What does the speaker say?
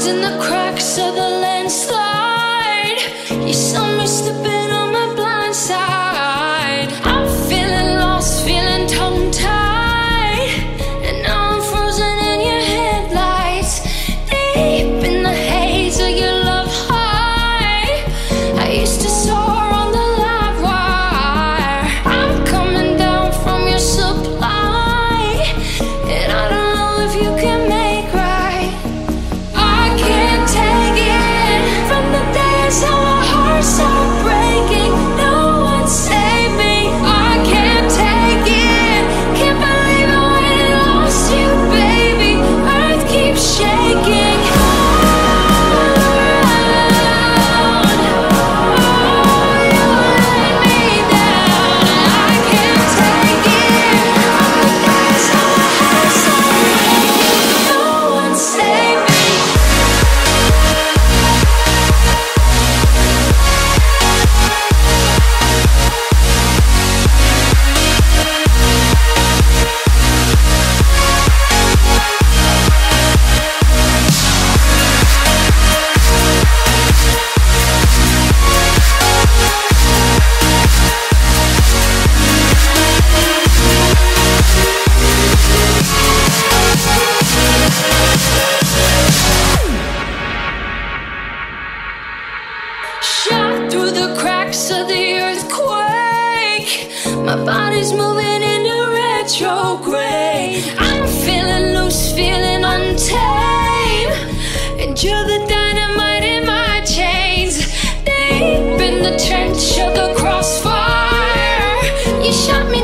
lost in the cracks of the landslide. You saw me slipping on my blind side. I'm feeling lost, feeling tongue-tied, and now I'm frozen in your headlights. Deep in the haze of your love high, I used to soar on the live wire. I'm coming down from your supply, and I don't know if you can make right. I can't take it from the days how our hearts are breaking. No one save me. I can't take it. Can't believe I went and lost you, baby. Earth keeps shaking all around. Oh, you let me down. I can't take it from the days how our hearts are breaking. No one save me. Shot through the cracks of the earthquake. My body's moving into retrograde. I'm feeling loose, feeling untamed, and you're the dynamite in my chains. Deep in the trench of the crossfire, you shot me